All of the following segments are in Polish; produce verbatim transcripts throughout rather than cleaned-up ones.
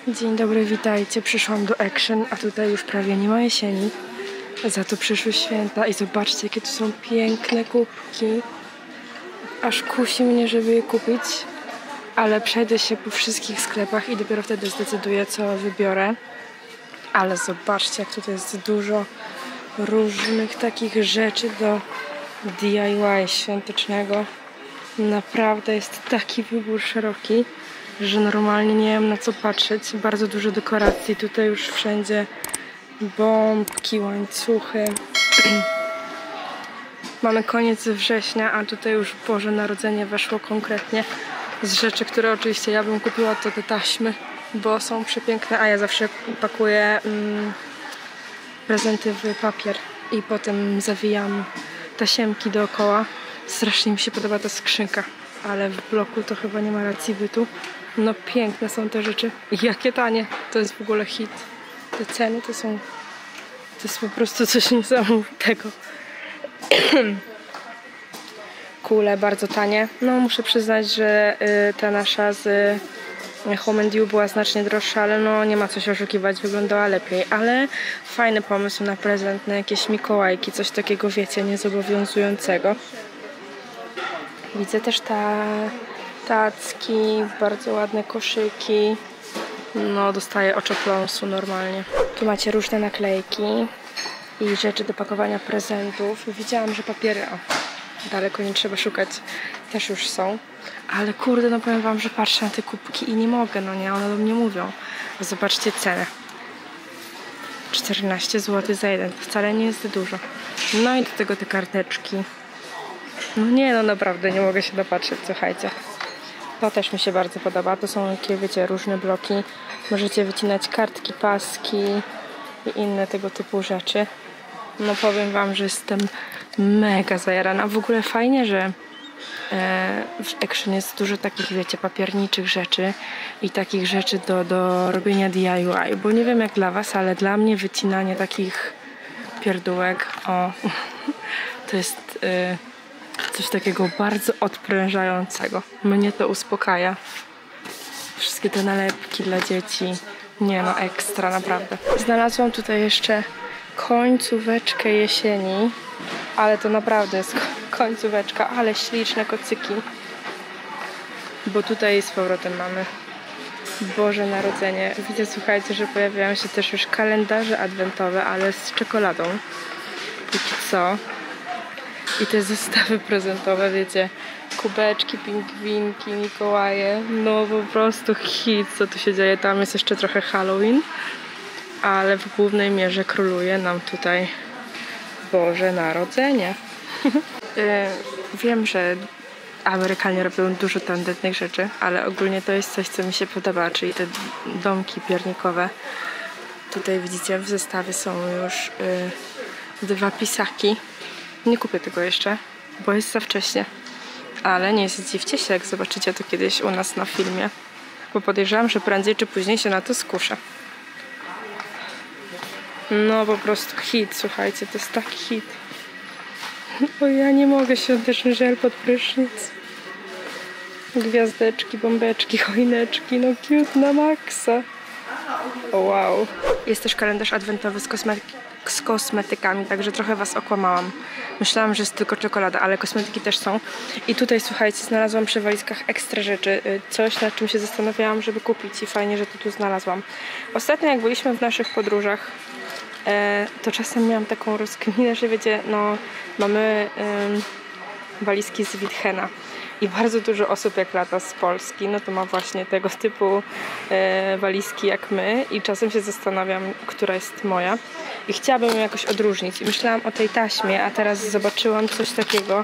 Dzień dobry, witajcie. Przyszłam do Action, a tutaj już prawie nie ma jesieni. Za to przyszły święta i zobaczcie, jakie tu są piękne kubki. Aż kusi mnie, żeby je kupić, ale przejdę się po wszystkich sklepach i dopiero wtedy zdecyduję, co wybiorę. Ale zobaczcie, jak tutaj jest dużo różnych takich rzeczy do D I Y świątecznego. Naprawdę jest taki wybór szeroki, że normalnie nie wiem, na co patrzeć. Bardzo dużo dekoracji, tutaj już wszędzie bombki, łańcuchy. Mamy koniec września, a tutaj już Boże Narodzenie weszło konkretnie. Z rzeczy, które oczywiście ja bym kupiła, to te taśmy, bo są przepiękne, a ja zawsze pakuję mm, prezenty w papier i potem zawijam tasiemki dookoła. Strasznie mi się podoba ta skrzynka, ale w bloku to chyba nie ma racji bytu. No piękne są te rzeczy. Jakie tanie. To jest w ogóle hit. Te ceny to są... To jest po prostu coś niesamowitego. Kule bardzo tanie. No muszę przyznać, że y, ta nasza z y, Home and You była znacznie droższa, ale no nie ma co się oszukiwać, wyglądała lepiej. Ale fajny pomysł na prezent, na jakieś mikołajki, coś takiego, wiecie, niezobowiązującego. Widzę też ta tacki, bardzo ładne koszyki. No dostaję oczopląsu normalnie. Tu macie różne naklejki i rzeczy do pakowania prezentów. Widziałam, że papiery, o, daleko nie trzeba szukać, też już są. Ale kurde, no powiem wam, że patrzę na te kubki i nie mogę, no nie, one do mnie mówią. Zobaczcie cenę. czternaście złotych za jeden, to wcale nie jest dużo. No i do tego te karteczki. No nie, no naprawdę nie mogę się dopatrzeć, słuchajcie. To też mi się bardzo podoba. To są takie, wiecie, różne bloki. Możecie wycinać kartki, paski i inne tego typu rzeczy. No powiem wam, że jestem mega zajarana. W ogóle fajnie, że e, w Action jest dużo takich, wiecie, papierniczych rzeczy i takich rzeczy do, do robienia D I Y. Bo nie wiem jak dla was, ale dla mnie wycinanie takich pierdółek, o, to jest... E, coś takiego bardzo odprężającego. Mnie to uspokaja. Wszystkie te nalepki dla dzieci. Nie no, ekstra, naprawdę. Znalazłam tutaj jeszcze końcóweczkę jesieni. Ale to naprawdę jest końcóweczka. Ale śliczne kocyki. Bo tutaj z powrotem mamy Boże Narodzenie. Widzę, słuchajcie, że pojawiają się też już kalendarze adwentowe, ale z czekoladą. Póki co. I te zestawy prezentowe, wiecie, kubeczki, pingwinki, Mikołaje, no po prostu hit, co tu się dzieje. Tam jest jeszcze trochę Halloween, ale w głównej mierze króluje nam tutaj Boże Narodzenie. Wiem, że Amerykanie robią dużo tandetnych rzeczy, ale ogólnie to jest coś, co mi się podoba, czyli te domki piernikowe. Tutaj widzicie, w zestawie są już y, dwa pisaki. Nie kupię tego jeszcze, bo jest za wcześnie. Ale nie zdziwcie się, jak zobaczycie to kiedyś u nas na filmie. Bo podejrzewam, że prędzej czy później się na to skuszę. No po prostu hit, słuchajcie, to jest taki hit. Bo ja nie mogę, świąteczny żel pod prysznic. Gwiazdeczki, bombeczki, choineczki, no cute na maksa. O wow. Jest też kalendarz adwentowy z kosmetyki. z kosmetykami, także trochę was okłamałam. Myślałam, że jest tylko czekolada, ale kosmetyki też są. I tutaj, słuchajcie, znalazłam przy walizkach ekstra rzeczy. Coś, nad czym się zastanawiałam, żeby kupić i fajnie, że to tu znalazłam. Ostatnio, jak byliśmy w naszych podróżach, to czasem miałam taką rozkminę, że wiecie, no mamy um, walizki z Witchena. I bardzo dużo osób, jak lata z Polski, no to ma właśnie tego typu e, walizki jak my i czasem się zastanawiam, która jest moja i chciałabym ją jakoś odróżnić i myślałam o tej taśmie, a teraz zobaczyłam coś takiego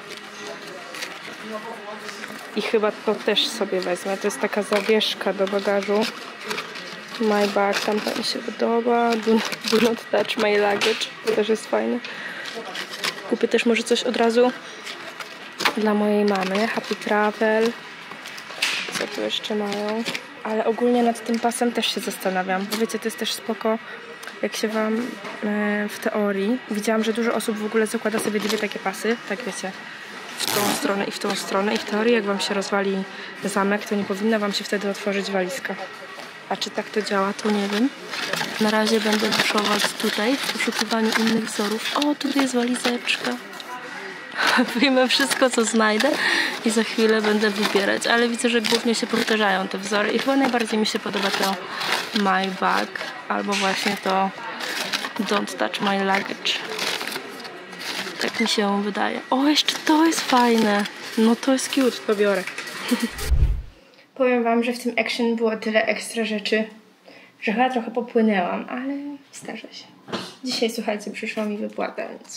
i chyba to też sobie wezmę. To jest taka zawieszka do bagażu. My bag, tam to mi się podoba. Do, do not touch my luggage, to też jest fajne. Kupię też może coś od razu dla mojej mamy. Happy Travel. Co tu jeszcze mają? Ale ogólnie nad tym pasem też się zastanawiam. Bo wiecie, to jest też spoko, jak się wam e, w teorii. Widziałam, że dużo osób w ogóle zakłada sobie dwie takie pasy. Tak wiecie, w tą stronę i w tą stronę. I w teorii, jak wam się rozwali zamek, to nie powinna wam się wtedy otworzyć walizka. A czy tak to działa, to nie wiem. Na razie będę buszować tutaj w poszukiwaniu innych wzorów. O, tutaj jest walizeczka. Wyjmę wszystko, co znajdę i za chwilę będę wybierać. Ale widzę, że głównie się powtarzają te wzory. I chyba najbardziej mi się podoba to My Bag. Albo właśnie to Don't Touch My Luggage. Tak mi się wydaje. O, jeszcze to jest fajne. No to jest cute, to biorę. Powiem wam, że w tym Action było tyle ekstra rzeczy, że chyba trochę popłynęłam, ale zdarza się. Dzisiaj, słuchajcie, przyszła mi wypłata, więc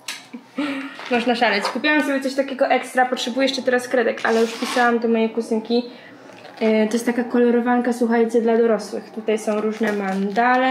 można szaleć. Kupiłam sobie coś takiego ekstra, potrzebuję jeszcze teraz kredek, ale już pisałam do mojej kuzynki. To jest taka kolorowanka, słuchajcie, dla dorosłych. Tutaj są różne mandale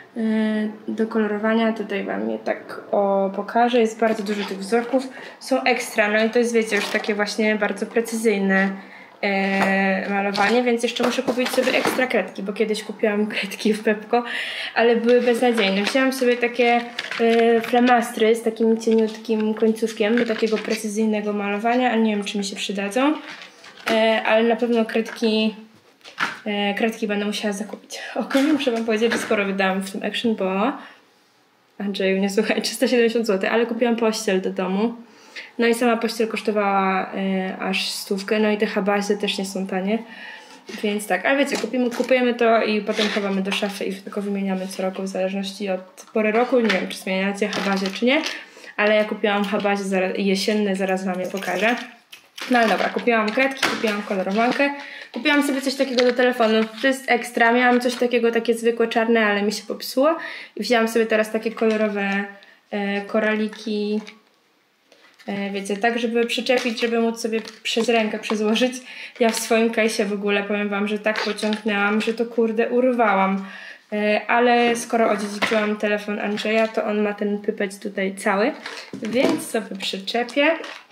do kolorowania. Tutaj wam je tak o, pokażę. Jest bardzo dużo tych wzorków. Są ekstra, no i to jest, wiecie, już takie właśnie bardzo precyzyjne e, malowanie, więc jeszcze muszę kupić sobie ekstra kredki, bo kiedyś kupiłam kredki w Pepco, ale były beznadziejne. Wzięłam sobie takie e, flamastry z takim cieniutkim końcówkiem do takiego precyzyjnego malowania, a nie wiem, czy mi się przydadzą. E, ale na pewno kredki, e, kredki będę musiała zakupić. Ogólnie muszę wam powiedzieć, że sporo wydałam w tym Action, bo Andrzeju, nie słuchaj, trzysta siedemdziesiąt złotych, ale kupiłam pościel do domu. No i sama pościel kosztowała e, aż stówkę, no i te habazy też nie są tanie. Więc tak, ale wiecie, kupimy, kupujemy to i potem chowamy do szafy i tylko wymieniamy co roku w zależności od pory roku. Nie wiem, czy zmieniacie habazie, czy nie, ale ja kupiłam habazie jesienne, zaraz wam je pokażę. No ale dobra, kupiłam kredki, kupiłam kolorowankę, kupiłam sobie coś takiego do telefonu, to jest ekstra, miałam coś takiego, takie zwykłe czarne, ale mi się popsuło i wzięłam sobie teraz takie kolorowe e, koraliki, e, wiecie, tak żeby przyczepić, żeby móc sobie przez rękę przezłożyć. Ja w swoim case'ie w ogóle powiem wam, że tak pociągnęłam, że to kurde urwałam, e, ale skoro odziedziczyłam telefon Andrzeja, to on ma ten pypeć tutaj cały, więc sobie przyczepię.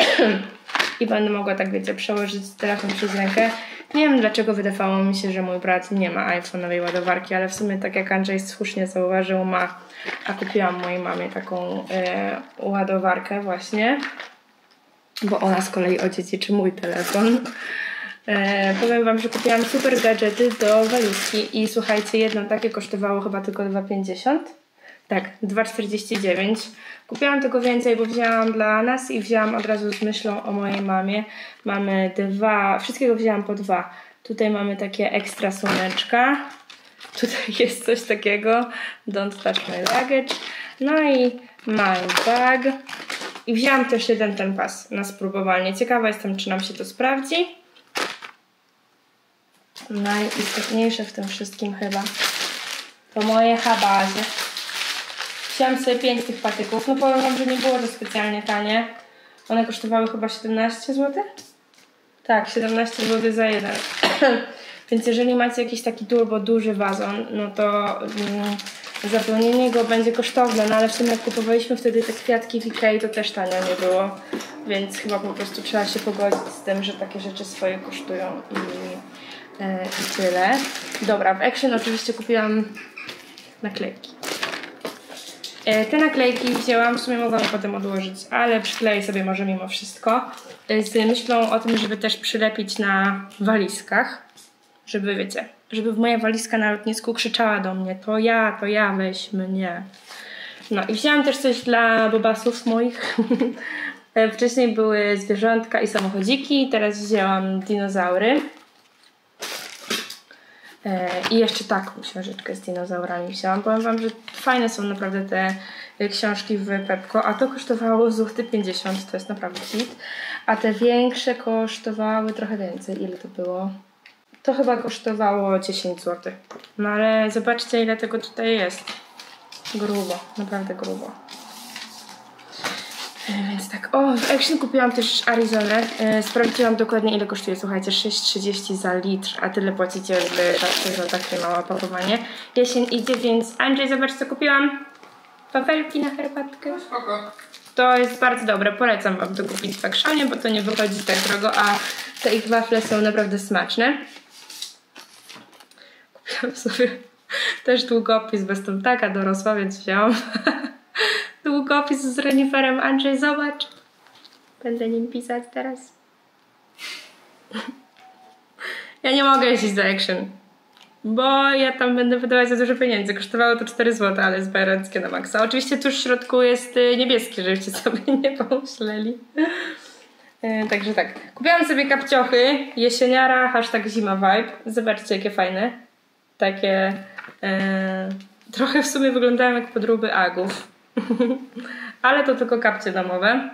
I będę mogła, tak wiecie, przełożyć telefon przez rękę. Nie wiem, dlaczego wydawało mi się, że mój brat nie ma iPhone'owej ładowarki, ale w sumie, tak jak Andrzej słusznie zauważył, ma. A kupiłam mojej mamie taką e, ładowarkę właśnie, bo ona z kolei odziedziczy mój telefon. E, powiem wam, że kupiłam super gadżety do walizki i słuchajcie, jedno takie kosztowało chyba tylko dwa pięćdziesiąt. Tak, dwa czterdzieści dziewięć. Kupiłam tego więcej, bo wzięłam dla nas i wzięłam od razu z myślą o mojej mamie. Mamy dwa, wszystkiego wzięłam po dwa. Tutaj mamy takie ekstra słoneczka. Tutaj jest coś takiego, Don't Touch My Luggage. No i My Bag. I wzięłam też jeden ten pas na spróbowanie. Ciekawa jestem, czy nam się to sprawdzi. Najistotniejsze w tym wszystkim chyba to moje habazie. Wziąłam sobie pięć tych patyków. No powiem wam, że nie było to specjalnie tanie. One kosztowały chyba siedemnaście złotych? Tak, siedemnaście złotych za jeden. Więc jeżeli macie jakiś taki turbo duży wazon, no to mm, zapełnienie go będzie kosztowne. No ale w sumie jak kupowaliśmy wtedy te kwiatki w Ikei, to też tanio nie było. Więc chyba po prostu trzeba się pogodzić z tym, że takie rzeczy swoje kosztują i, e, i tyle. Dobra, w Action oczywiście kupiłam naklejki. Te naklejki wzięłam, w sumie mogłam je potem odłożyć, ale przykleję sobie może mimo wszystko. Z myślą o tym, żeby też przylepić na walizkach. Żeby, wiecie, żeby moja walizka na lotnisku krzyczała do mnie: to ja, to ja, weź mnie. No i wzięłam też coś dla bobasów moich. Wcześniej były zwierzątka i samochodziki, teraz wzięłam dinozaury. I jeszcze taką książeczkę z dinozaurami wzięłam. Powiem wam, że fajne są naprawdę te książki w Pepco, a to kosztowało złoty pięćdziesiąt, to jest naprawdę hit. A te większe kosztowały trochę więcej. Ile to było? To chyba kosztowało dziesięć złotych. No ale zobaczcie, ile tego tutaj jest. Grubo, naprawdę grubo. Więc tak, o, w Action kupiłam też Arizonę. E, sprawdziłam dokładnie, ile kosztuje, słuchajcie, sześć trzydzieści za litr, a tyle płacicie za, za takie małe opakowanie. Jesień idzie, więc Andrzej, zobacz, co kupiłam. Wafelki na herbatkę. Spoko. To jest bardzo dobre, polecam wam to kupić w Actionie, bo to nie wychodzi tak drogo, a te ich wafle są naprawdę smaczne. Kupiłam sobie też długopis, bo jestem taka dorosła, więc wzięłam. Długopis z reniferem. Andrzej, zobacz. Będę nim pisać teraz. Ja nie mogę jeździć za Action. bo ja tam będę wydawać za dużo pieniędzy. Kosztowało to cztery złote, ale jest bajerenckie na maksa. Oczywiście tu w środku jest niebieski, żebyście sobie nie pomyśleli. Yy, także tak. Kupiłam sobie kapciochy. Jesieniara, hashtag zima vibe. Zobaczcie, jakie fajne. Takie... Yy, trochę w sumie wyglądają jak podróby agów. Ale to tylko kapcie domowe.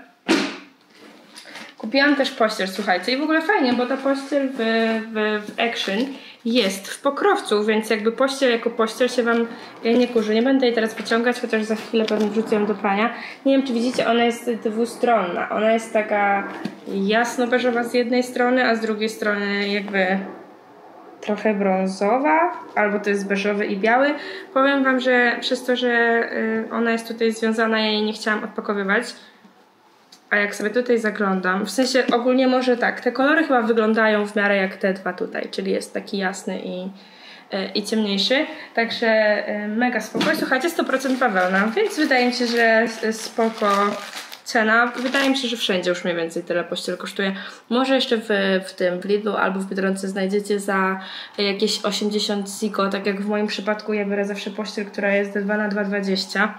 Kupiłam też pościel, słuchajcie, i w ogóle fajnie, bo ta pościel w, w, w Action jest w pokrowcu, więc jakby pościel jako pościel się wam nie kurzy. Nie będę jej teraz wyciągać, chociaż za chwilę pewnie wrzucę ją do prania. Nie wiem, czy widzicie, ona jest dwustronna. Ona jest taka jasno-beżowa z jednej strony, a z drugiej strony jakby trochę brązowa, albo to jest beżowy i biały. Powiem wam, że przez to, że ona jest tutaj związana, ja jej nie chciałam odpakowywać. A jak sobie tutaj zaglądam, w sensie ogólnie może tak, te kolory chyba wyglądają w miarę jak te dwa tutaj, czyli jest taki jasny i, i ciemniejszy. Także mega spoko. Słuchajcie, sto procent bawełna, więc wydaje mi się, że spoko cena. Wydaje mi się, że wszędzie już mniej więcej tyle pościel kosztuje. Może jeszcze w, w tym, w Lidlu albo w Biedronce znajdziecie za jakieś osiemdziesiąt ziko, tak jak w moim przypadku ja biorę zawsze pościel, która jest dwa na dwa dwadzieścia.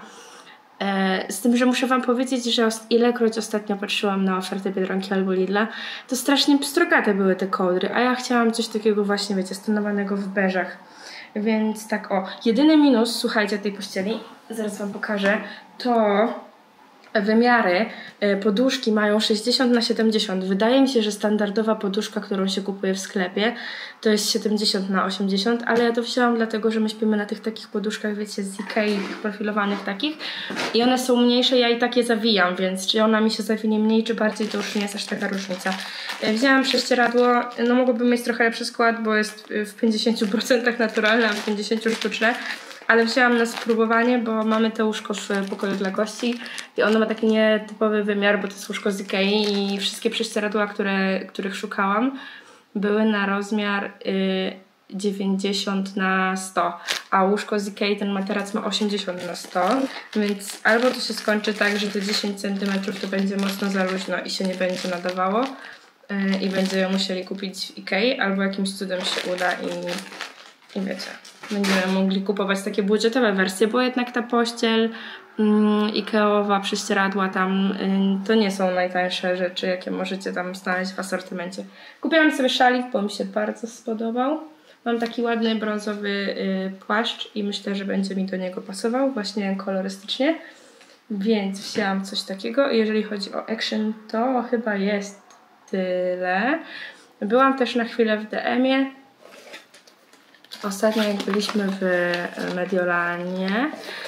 Z tym, że muszę wam powiedzieć, że ilekroć ostatnio patrzyłam na ofertę Biedronki albo Lidla, to strasznie pstrogate były te kołdry, a ja chciałam coś takiego właśnie, wiecie, stonowanego w beżach. Więc tak o, jedyny minus, słuchajcie, tej pościeli, zaraz wam pokażę, to wymiary poduszki mają sześćdziesiąt na siedemdziesiąt. Wydaje mi się, że standardowa poduszka, którą się kupuje w sklepie, to jest siedemdziesiąt na osiemdziesiąt, ale ja to wzięłam dlatego, że my śpimy na tych takich poduszkach, wiecie, z Ikei, tych profilowanych takich i one są mniejsze, ja i tak je zawijam, więc czy ona mi się zawinie mniej czy bardziej, to już nie jest aż taka różnica. Wzięłam prześcieradło, no mogłabym mieć trochę lepszy skład, bo jest w pięćdziesięciu procentach naturalne, a w pięćdziesięciu procentach sztuczne. Ale wzięłam na spróbowanie, bo mamy to łóżko w pokoju dla gości i ono ma taki nietypowy wymiar, bo to jest łóżko z Ikei i wszystkie prześcieradła, które, których szukałam, były na rozmiar y, dziewięćdziesiąt na sto, a łóżko z Ikei, ten materac ma osiemdziesiąt na sto, więc albo to się skończy tak, że te dziesięć centymetrów to będzie mocno za luźno i się nie będzie nadawało y, i będziemy musieli kupić w Ikei, albo jakimś cudem się uda i, i wiecie, będziemy mogli kupować takie budżetowe wersje, bo jednak ta pościel mm, Ikeowa, prześcieradła tam y, to nie są najtańsze rzeczy, jakie możecie tam znaleźć w asortymencie. Kupiłam sobie szalik, bo mi się bardzo spodobał. Mam taki ładny brązowy y, płaszcz i myślę, że będzie mi do niego pasował właśnie kolorystycznie, więc wzięłam coś takiego. Jeżeli chodzi o Action, to chyba jest tyle. Byłam też na chwilę w D M-ie. Ostatnio jak byliśmy w Mediolanie,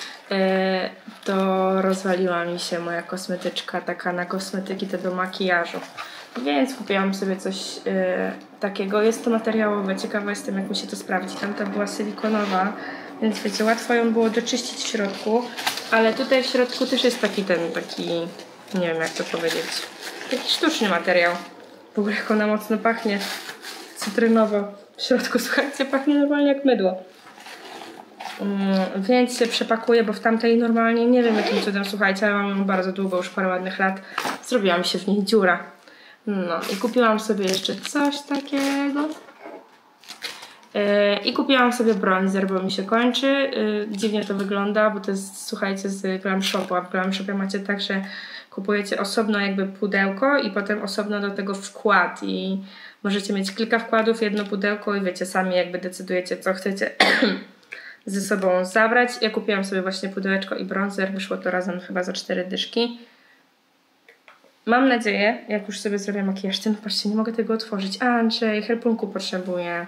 to rozwaliła mi się moja kosmetyczka taka na kosmetyki te do makijażu. Więc kupiłam sobie coś takiego. Jest to materiałowe. Ciekawa jestem, jak mi się to sprawdzi. Tamta była silikonowa, więc wiecie, łatwo ją było doczyścić w środku. Ale tutaj w środku też jest taki ten, taki, nie wiem jak to powiedzieć, taki sztuczny materiał. W ogóle jak ona mocno pachnie cytrynowo. W środku, słuchajcie, pachnie normalnie jak mydło. Mm, więc się przepakuję, bo w tamtej normalnie, nie wiem jakim cudem, słuchajcie, ale mam ją bardzo długo, już parę ładnych lat. Zrobiła mi się w niej dziura. No i kupiłam sobie jeszcze coś takiego. Yy, I kupiłam sobie bronzer, bo mi się kończy. Yy, dziwnie to wygląda, bo to jest, słuchajcie, z Glam Shopu. A w Glam Shopie macie tak, że kupujecie osobno jakby pudełko i potem osobno do tego wkład. I możecie mieć kilka wkładów, jedno pudełko i wiecie, sami jakby decydujecie, co chcecie ze sobą zabrać. Ja kupiłam sobie właśnie pudełeczko i bronzer. Wyszło to razem chyba za cztery dyszki. Mam nadzieję, jak już sobie zrobię makijaż, ten, patrzcie, nie mogę tego otworzyć. Andrzej, helpunku potrzebuję.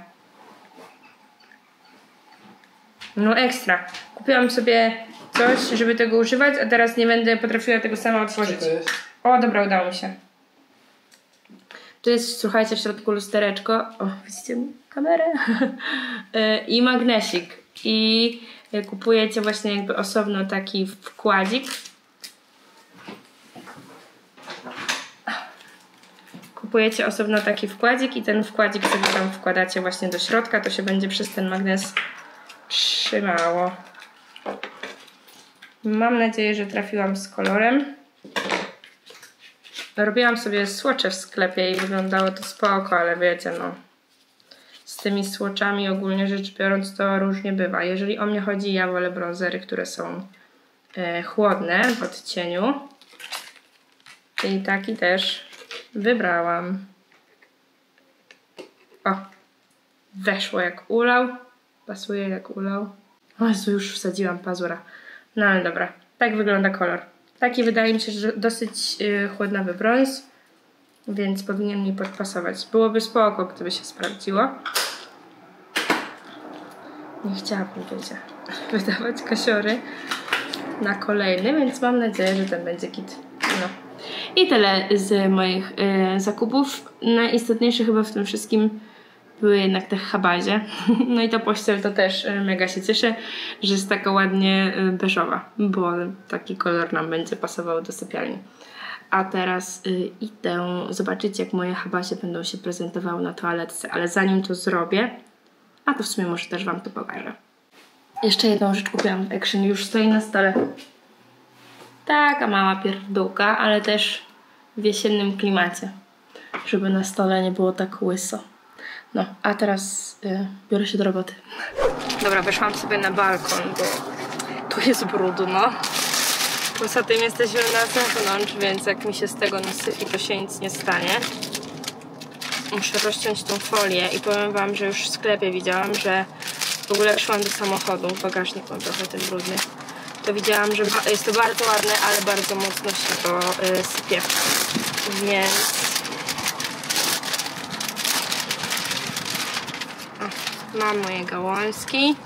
No ekstra. Kupiłam sobie coś, żeby tego używać, a teraz nie będę potrafiła tego sama otworzyć. O, dobra, udało mi się. Tu jest, słuchajcie, w środku lustereczko. O, widzicie kamerę? I magnesik. I kupujecie właśnie jakby osobno taki wkładzik. Kupujecie osobno taki wkładzik i ten wkładzik sobie tam wkładacie właśnie do środka. To się będzie przez ten magnes trzymało. Mam nadzieję, że trafiłam z kolorem. Robiłam sobie swatche w sklepie i wyglądało to spoko, ale wiecie, no z tymi swatchami ogólnie rzecz biorąc to różnie bywa. Jeżeli o mnie chodzi, ja wolę brązery, które są e, chłodne w odcieniu. I taki też wybrałam. O! Weszło jak ulał. Pasuje jak ulał. O Jezu, już wsadziłam pazura. No ale dobra. Tak wygląda kolor. Taki wydaje mi się, że dosyć yy, chłodnawy brąz. Więc powinien mi podpasować. Byłoby spoko, gdyby się sprawdziło. Nie chciałabym, wiecie, wydawać kasiory na kolejny, więc mam nadzieję, że ten będzie kit. No. I tyle z moich y, zakupów. Najistotniejsze chyba w tym wszystkim były jednak te habazie. No i ta pościel to też y, mega się cieszę, że jest taka ładnie y, beżowa, bo taki kolor nam będzie pasował do sypialni. A teraz y, idę zobaczyć, jak moje habazie będą się prezentowały na toaletce, ale zanim to zrobię, a to w sumie może też wam to pokażę. Jeszcze jedną rzecz kupiłam w Action, już stoi na stole. Taka mała pierdółka, ale też w jesiennym klimacie, żeby na stole nie było tak łyso. No, a teraz y, biorę się do roboty. Dobra, weszłam sobie na balkon, bo tu jest brudno. Poza tym jesteśmy na zewnątrz, więc jak mi się z tego nasypi, to się nic nie stanie. Muszę rozciąć tą folię i powiem wam, że już w sklepie widziałam, że w ogóle jak szłam do samochodu, bagażnik mam trochę ten brudny, to widziałam, że jest to bardzo ładne, ale bardzo mocno się to y, sypie. Więc... O, mam moje gałązki.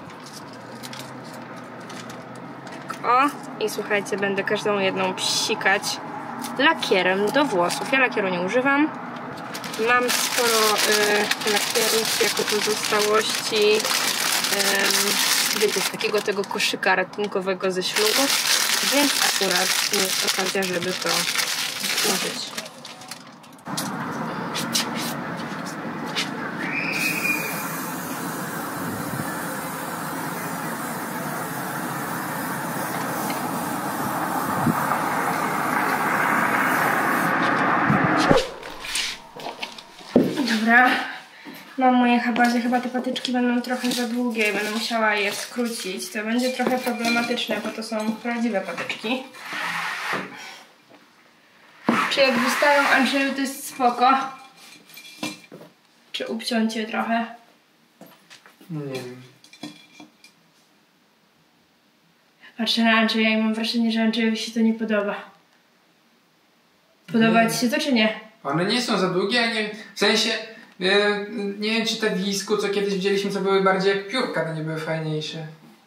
O, i słuchajcie, będę każdą jedną psikać lakierem do włosów. Ja lakieru nie używam. Mam sporo y, lakierów jako pozostałości y, wiecie, z takiego tego koszyka ratunkowego ze ślubu, więc akurat jest okazja, żeby to użyć. Dobra, mam moje habazie, chyba te patyczki będą trochę za długie i będę musiała je skrócić. To będzie trochę problematyczne, bo to są prawdziwe patyczki. Czy jak wystają, Andrzeju, to jest spoko? Czy obciąć je trochę? No nie wiem. Patrzę na Andrzeja i mam wrażenie, że Andrzejowi się to nie podoba. Podoba ci się to, czy nie? One nie są za długie, a nie, w sensie, e, nie wiem, czy te w Wisku, co kiedyś widzieliśmy, co były bardziej jak piórka, to nie były fajniejsze.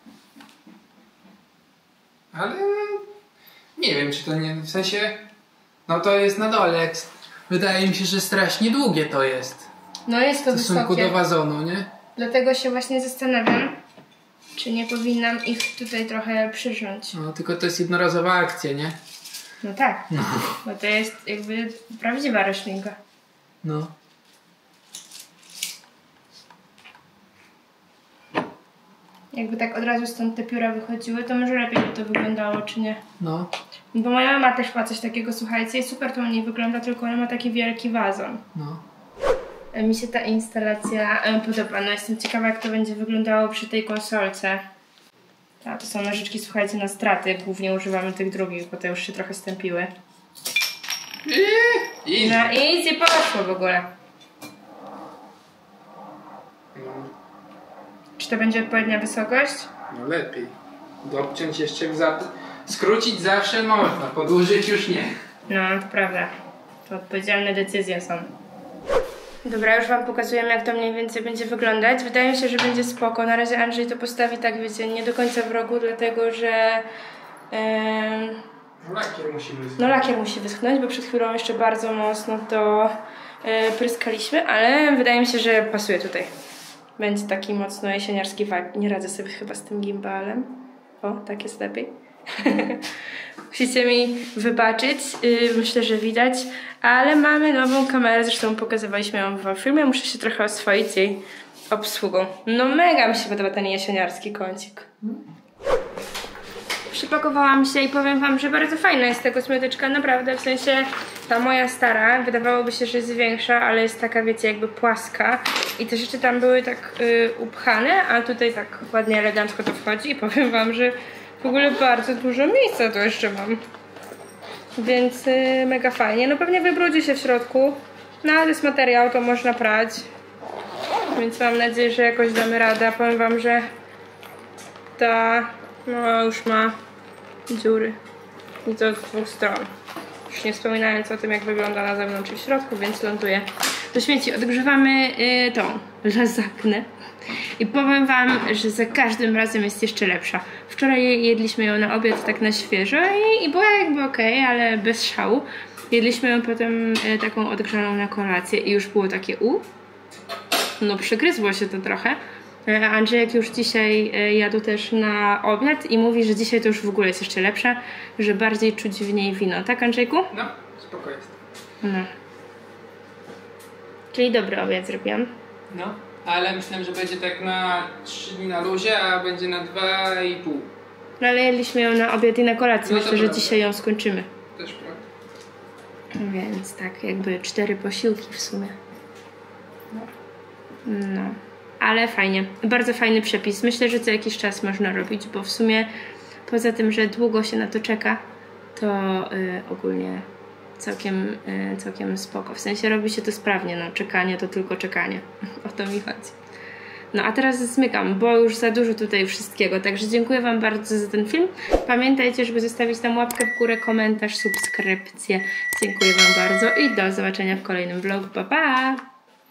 Ale nie wiem, czy to nie, w sensie, no to jest na dole. Wydaje mi się, że strasznie długie to jest. No jest to w stosunku wysokie. do wazonu, nie? Dlatego się właśnie zastanawiam, czy nie powinnam ich tutaj trochę przyrząć. No, tylko to jest jednorazowa akcja, nie? No tak, No. bo to jest jakby prawdziwa roślinka. No. Jakby tak od razu stąd te pióra wychodziły, to może lepiej by to wyglądało, czy nie? No. Bo moja mama też ma coś takiego, słuchajcie, i super to u niej wygląda, tylko ona ma taki wielki wazon. No. Mi się ta instalacja podoba, no jestem ciekawa, jak to będzie wyglądało przy tej konsolce. A to są nożyczki, słuchajcie, na straty, głównie używamy tych drugich, bo te już się trochę stępiły. I No i i poszło w ogóle. no. Czy to będzie odpowiednia wysokość? No lepiej. Dopciąć jeszcze za... Skrócić zawsze można, podłużyć już nie. No, to prawda. To odpowiedzialne decyzje są. Dobra, już wam pokazujemy, jak to mniej więcej będzie wyglądać. Wydaje mi się, że będzie spoko. Na razie Andrzej to postawi tak, wiecie, nie do końca w rogu, dlatego że... Yy... No lakier musi wyschnąć. No lakier musi wyschnąć, bo przed chwilą jeszcze bardzo mocno to yy, pryskaliśmy, ale wydaje mi się, że pasuje tutaj. Będzie taki mocno jesieniarski vibe. Nie radzę sobie chyba z tym gimbalem. O, tak jest lepiej. Musicie mi wybaczyć, yy, myślę, że widać, ale mamy nową kamerę, zresztą pokazywaliśmy ją w filmie, muszę się trochę oswoić jej obsługą. No mega mi się podoba ten jesieniarski kącik. przypakowałam się i powiem wam, że bardzo fajna jest ta kosmetyczka, naprawdę, w sensie ta moja stara, wydawałoby się, że jest większa, ale jest taka, wiecie, jakby płaska i te rzeczy tam były tak y, upchane, a tutaj tak ładnie, elegancko to wchodzi i powiem wam, że w ogóle bardzo dużo miejsca tu jeszcze mam, więc y, mega fajnie. No pewnie wybrudzi się w środku, no ale to jest materiał, to można prać, więc mam nadzieję, że jakoś damy radę. Powiem wam, że ta no już ma dziury i to z dwóch stron. Już nie wspominając o tym, jak wygląda na zewnątrz i w środku, więc ląduje do śmieci. Odgrzewamy yy, tą lasagnę i powiem wam, że za każdym razem jest jeszcze lepsza. Wczoraj jedliśmy ją na obiad tak na świeżo i, i była jakby okej, okay, ale bez szału. Jedliśmy ją potem yy, taką odgrzaną na kolację i już było takie u. No przygryzło się to trochę. Andrzejek już dzisiaj jadł też na obiad i mówi, że dzisiaj to już w ogóle jest jeszcze lepsza, że bardziej czuć w niej wino. Tak, Andrzejku? No, spoko jest. No. Czyli dobry obiad zrobiłam. No, ale myślałem, że będzie tak na trzy dni na luzie, a będzie na dwa i pół. No ale jedliśmy ją na obiad i na kolację. No Myślę, że prawda. dzisiaj ją skończymy. Też prawda. Więc tak, jakby cztery posiłki w sumie. No. Ale fajnie, bardzo fajny przepis. Myślę, że co jakiś czas można robić, bo w sumie poza tym, że długo się na to czeka, to y, ogólnie całkiem, y, całkiem spoko. W sensie robi się to sprawnie, no czekanie to tylko czekanie. O to mi chodzi. No a teraz zmykam, bo już za dużo tutaj wszystkiego, także dziękuję wam bardzo za ten film. Pamiętajcie, żeby zostawić tam łapkę w górę, komentarz, subskrypcję. Dziękuję wam bardzo i do zobaczenia w kolejnym vlogu. Pa, pa!